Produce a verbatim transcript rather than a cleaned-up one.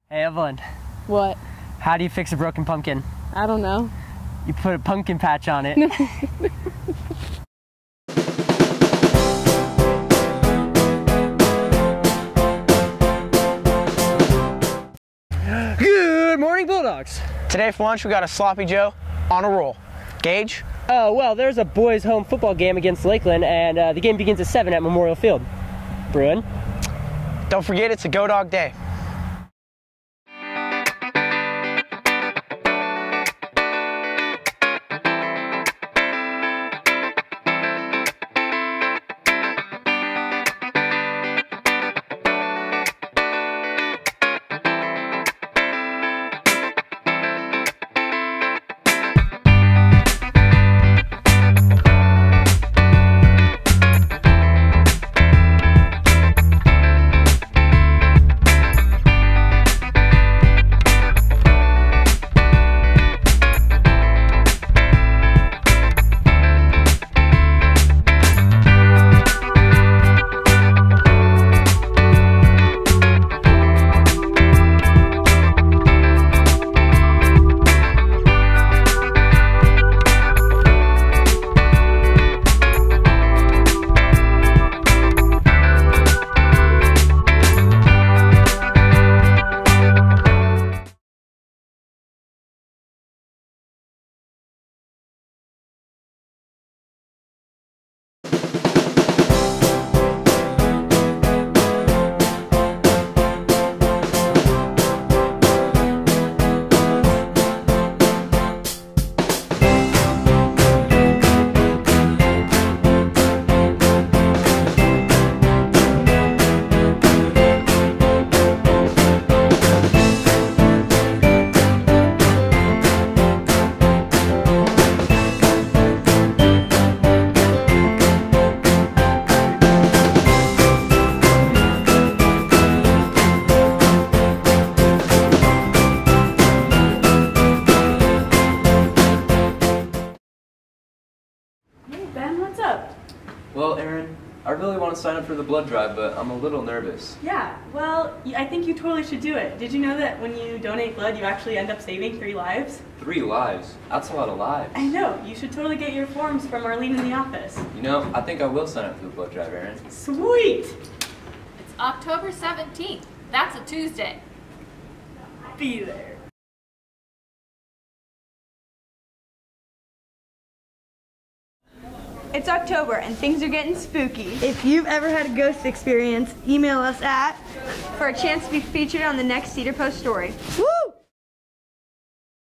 Hey Evelyn, What? how do you fix a broken pumpkin? I don't know. You put a pumpkin patch on it. Good morning, Bulldogs. Today for lunch we got a Sloppy Joe on a roll. Gage? Oh, well, there's a boys' home football game against Lakeland, and uh, the game begins at seven at Memorial Field. Bruin? Don't forget it's a Go Dog Day. What's up? Well, Aaron, I really want to sign up for the blood drive, but I'm a little nervous. Yeah, well, I think you totally should do it. Did you know that when you donate blood, you actually end up saving three lives? Three lives? That's a lot of lives. I know. You should totally get your forms from Arlene in the office. You know, I think I will sign up for the blood drive, Aaron. Sweet! It's October seventeenth. That's a Tuesday. Be there. It's October and things are getting spooky. If you've ever had a ghost experience, email us at for a chance to be featured on the next Cedar Post story. Woo!